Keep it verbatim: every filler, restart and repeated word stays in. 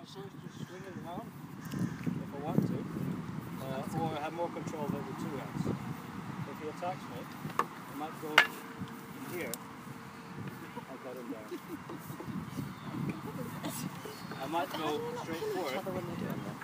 choose to swing it around if I want to, uh, or have more control of it with two hands. So if he attacks me, I might go here. I'll cut him down. I might go straight for it.